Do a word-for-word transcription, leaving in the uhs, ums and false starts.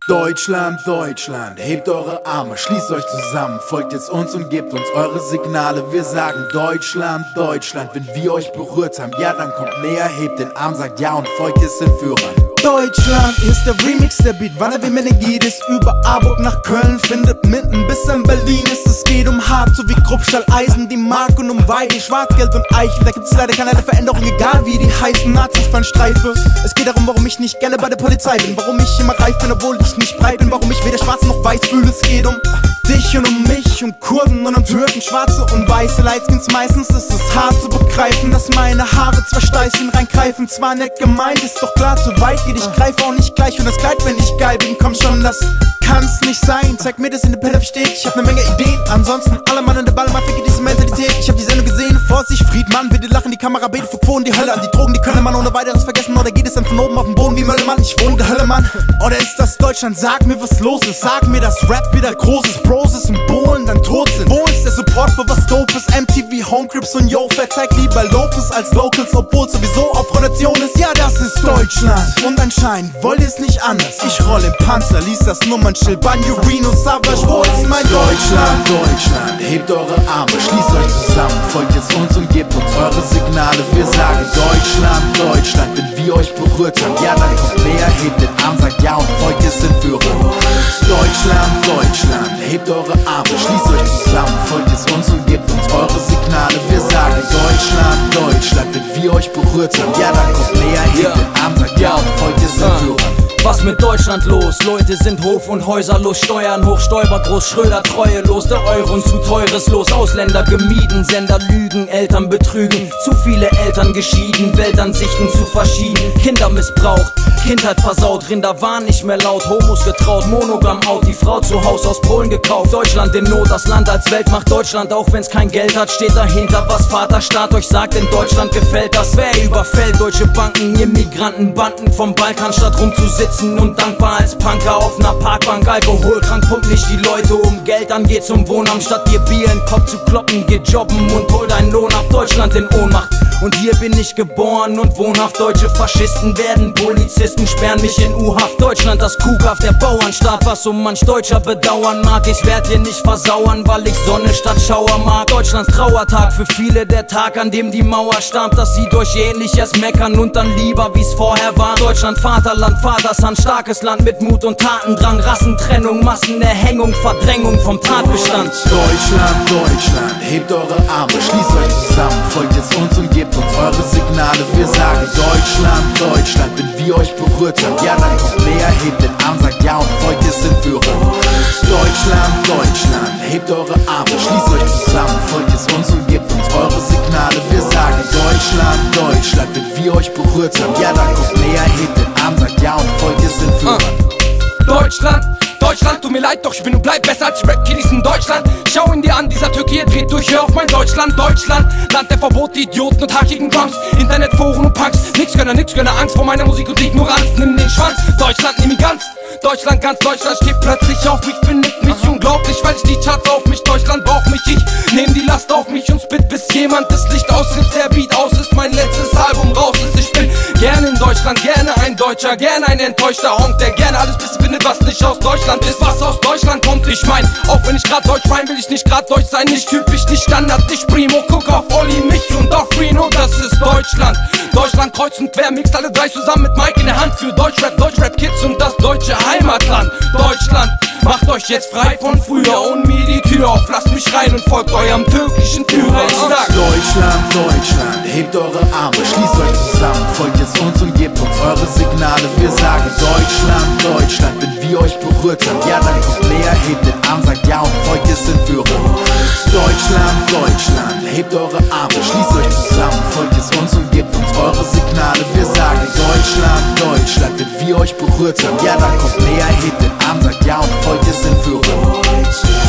Deutschland, Deutschland, hebt eure Arme, schließt euch zusammen, folgt jetzt uns und gebt uns eure Signale. Wir sagen Deutschland, Deutschland, wenn wir euch berührt haben, ja dann kommt näher, hebt den Arm, sagt ja und folgt jetzt den Führern. Deutschland ist der Remix, der Beat, wann er wie Menegid ist. Über Aarburg nach Köln, findet mitten bis in Berlin ist. Es geht um Hart, so wie Kruppstahl, Eisen, die Mark und um Weide, Schwarzgeld und Eichen. Da gibt's leider keinerlei Veränderung, egal wie die heißen. Nazis fallen Streife. Es geht darum, warum ich nicht gerne bei der Polizei bin, warum ich immer reif bin, obwohl ich nicht breit bin, warum ich weder schwarz noch weiß fühle. Es geht um dich und um mich, um Kurden und um Türken, Schwarze und Weiße. Lightskins meistens ist es hart zu begreifen, dass meine Haare zwei Steißchen reingreifen. Zwar nett gemeint, ist doch klar, zu weit geht. Ich greife auch nicht gleich und das Kleid, wenn ich geil bin, komm schon, das kann's nicht sein. Zeig mir, dass in der Pelle steht, ich hab ne Menge Ideen. Ansonsten alle Mann in der Ballmafia geht diese Mentalität. Ich hab die Sendung gesehen, Vorsicht, Friedmann, bitte lachen, die Kamera betet für Quoten, die Hölle an. Die Drogen, die können man ohne weiteres vergessen, oder geht es dann von oben auf den Boden wie Möllermann? Ich wohne in der Hölle, Mann. Oder ist das Deutschland? Sag mir, was los ist. Sag mir, dass Rap wieder groß ist, Bros ist und Bohlen dann tot sind. Wo ist der Support für was dope ist? M T V, Homecrips und Yo, verzeigt lieber Lopez als Locals, obwohl sowieso auf Rotation ist. Ja, das ist Deutschland. Und anscheinend wollt ihr es nicht anders. Ich roll im Panzer, lies das Nummernschild, Banjurino, Savage, wo ist mein Deutschland? Deutschland, hebt eure Arme, schließt euch zusammen, folgt jetzt uns und gebt uns eure Signale. Wir sagen Deutschland, Deutschland, wenn wir euch berührt haben, ja dann kommt näher, hebt den Arm, sagt ja und folgt jetzt den Führern. Deutschland, Deutschland, hebt eure Arme, schließt euch zusammen, folgt jetzt uns und gebt uns eure Signale. Wir sagen Deutschland, Deutschland, wenn wir euch berührt haben, ja dann kommt näher, hebt den Arm, sagt ja und folgt jetzt den Führern. Was mit Deutschland los? Leute sind Hof- und Häuserlos, Steuern hoch, Stoiber groß, Schröder treuelos, der Euro ein zu teures Los, Ausländer gemieden, Sender lügen, Eltern betrügen, zu viele Eltern geschieden, Weltansichten zu verschieden, Kinder missbraucht, Kindheit versaut, Rinder waren nicht mehr laut, Homos getraut, monogam out, die Frau zu Haus aus Polen gekauft, Deutschland in Not, das Land als Weltmacht, Deutschland, auch wenn's kein Geld hat, steht dahinter, was Vaterstaat euch sagt, in Deutschland gefällt das, wer überfällt deutsche Banken, Immigrantenbanden vom Balkan, statt rumzusitzen und dankbar als Punker auf ner Parkbank. Alkoholkrank pumpt nicht die Leute um, Geld an geht zum Wohnamt, statt dir Bier in den Kopf zu kloppen, geh jobben und hol deinen Lohn ab. Deutschland in Ohnmacht, und hier bin ich geboren und wohnhaft. Deutsche Faschisten werden Polizisten, sperren mich in U-Haft. Deutschland das Kuhkaff, der Bauernstaat, was so manch Deutscher bedauern mag. Ich werd hier nicht versauern, weil ich Sonne statt Schauer mag. Deutschlands Trauertag, für viele der Tag, an dem die Mauer starb. Das sieht euch ähnlich, erst meckern und dann lieber, wie's vorher war. Deutschland Vaterland, Vatershand, starkes Land mit Mut und Tatendrang. Rassentrennung, Massenerhängung, Verdrängung vom Tatbestand. Deutschland, Deutschland, hebt eure Arme, schließt euch zusammen, folgt jetzt uns und gebt uns eure Signale. Wir sagen Deutschland, Deutschland, wenn wir euch berührt haben, ja dann kommt näher, hebt den Arm, sagt ja und folgt jetzt den Führern. Deutschland, Deutschland, hebt eure Arme, schließt euch zusammen, folgt jetzt uns und gebt uns eure Signale. Wir sagen Deutschland, Deutschland, wenn wir euch berührt haben, ja dann kommt näher, hebt den Arm, sagt ja und folgt jetzt den Führern. Deutschland, Deutschland, tut mir leid, doch ich bin und bleib besser als Rap-Kiddies in Deutschland. Schau ihn dir an, dieser Türkei dreht durch, hör auf mein Deutschland. Deutschland, Land der Verbote, Idioten und hackigen Drums, Internetforen und Punks, nix Gönner, nix Gönner, Angst vor meiner Musik und Ignoranz, nimm den Schwanz. Deutschland, nimm ihn ganz, Deutschland, ganz Deutschland steht plötzlich auf mich, findet mich unglaublich, weil ich die Charts auf mich, Deutschland braucht mich, ich nehm die Last auf mich und spit, bis jemand das Licht ausnimmt, der Beat aus ist, mein letztes Album raus ist. Ich bin gerne in Deutschland, gerne ein Deutscher, gerne ein enttäuschter Honk, der gerne alles bis findet, was nicht aus Deutschland ist, was aus Deutschland kommt. Ich mein, auch wenn ich grad Deutsch mein, will ich nicht grad Deutsch sein, nicht typisch, nicht Standard, nicht Primo, guck auf Olli, mich und auf Reno, das ist Deutschland. Deutschland kreuz und quer, mixt alle drei zusammen mit Mike in der Hand für Deutschrap, Deutschrap-Kids und das deutsche Heimatland. Deutschland, macht euch jetzt frei von früher und mir die Tür auf, lasst mich rein und folgt eurem türkischen Führer. Ich sag Deutschland, Deutschland, hebt eure Arme, schließt euch zusammen, folgt jetzt uns und gebt uns eure Signale. Wir sagen Deutschland, Deutschland, wenn wir euch berührt haben, ja dann kommt näher, hebt den Arm, sagt ja und folgt jetzt den Führern. Deutschland, Deutschland, hebt eure Arme, schließt euch zusammen, folgt jetzt uns und gebt uns eure Signale. Wir sagen Deutschland, Deutschland, wenn wir euch berührt haben, ja dann kommt näher, hebt den Arm, sagt ja und folgt jetzt den Führern.